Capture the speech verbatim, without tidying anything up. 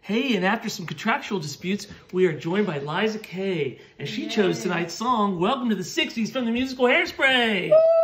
Hey, and after some contractual disputes, we are joined by Liza Kaye, and she Yay. chose tonight's song, Welcome to the sixties from the musical Hairspray. Woo!